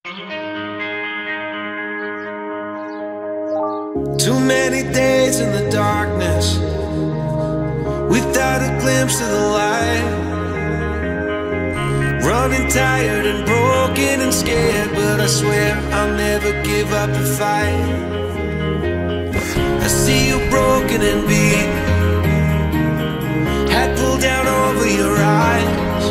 Too many days in the darkness without a glimpse of the light. Running tired and broken and scared, but I swear I'll never give up the fight. I see you broken and beat, hat pulled down over your eyes.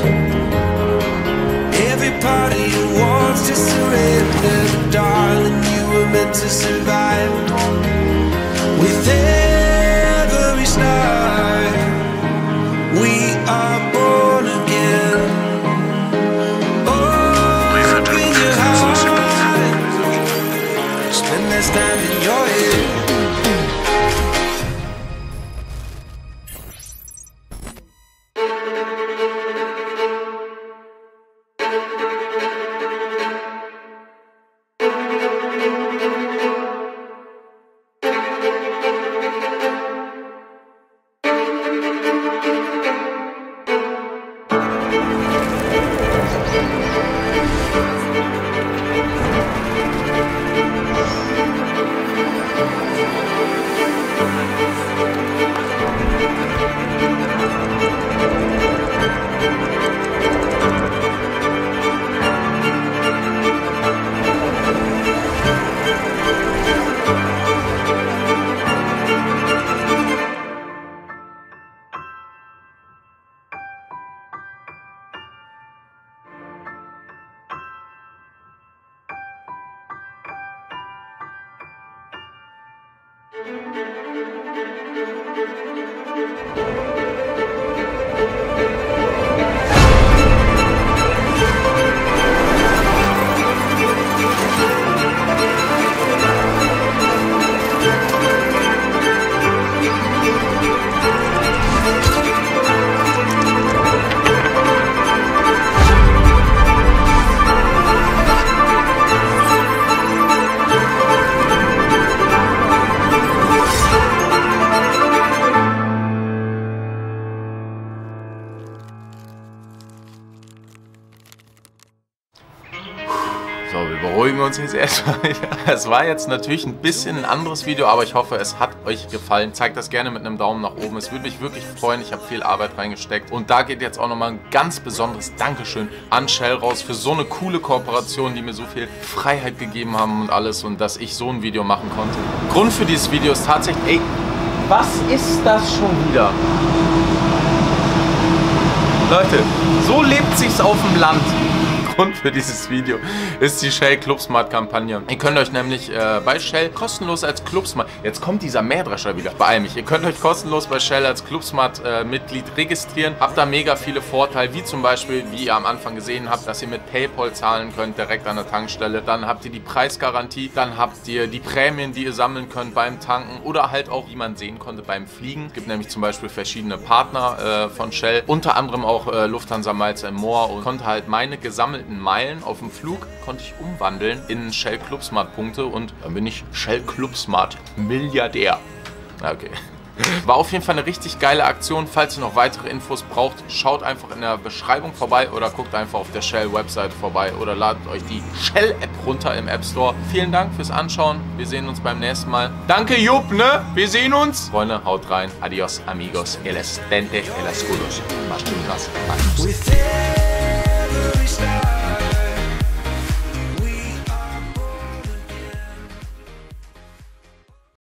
Every part of you wants to surrender, darling, you were meant to survive. With every start, we are born again. Open your heart, spend less time in your head. So, wir beruhigen uns jetzt erstmal. Es war jetzt natürlich ein bisschen ein anderes Video, aber ich hoffe, es hat euch gefallen. Zeigt das gerne mit einem Daumen nach oben. Es würde mich wirklich freuen. Ich habe viel Arbeit reingesteckt. Und da geht jetzt auch nochmal ein ganz besonderes Dankeschön an Shell raus für so eine coole Kooperation, die mir so viel Freiheit gegeben haben und alles. Und dass ich so ein Video machen konnte. Grund für dieses Video ist tatsächlich... Ey, was ist das schon wieder? Leute, so lebt sich's auf dem Land. Grund für dieses Video ist die Shell Clubsmart-Kampagne. Ihr könnt euch nämlich bei Shell kostenlos als Clubsmart... Jetzt kommt dieser Mähdrescher wieder. Beeil mich. Ihr könnt euch kostenlos bei Shell als Clubsmart-Mitglied registrieren. Habt da mega viele Vorteile, wie zum Beispiel, wie ihr am Anfang gesehen habt, dass ihr mit PayPal zahlen könnt, direkt an der Tankstelle. Dann habt ihr die Preisgarantie. Dann habt ihr die Prämien, die ihr sammeln könnt beim Tanken. Oder halt auch, wie man sehen konnte, beim Fliegen. Es gibt nämlich zum Beispiel verschiedene Partner von Shell. Unter anderem auch Lufthansa Miles & More. Und konnte halt meine gesammelten Meilen auf dem Flug konnte ich umwandeln in Shell Clubsmart Punkte und dann bin ich Shell Clubsmart Milliardär. Okay. War auf jeden Fall eine richtig geile Aktion. Falls ihr noch weitere Infos braucht, schaut einfach in der Beschreibung vorbei oder guckt einfach auf der Shell Website vorbei oder ladet euch die Shell App runter im App Store. Vielen Dank fürs Anschauen. Wir sehen uns beim nächsten Mal. Danke Jupp, ne? Wir sehen uns. Freunde, haut rein. Adios, amigos. El estente, el escudos. Más chungas.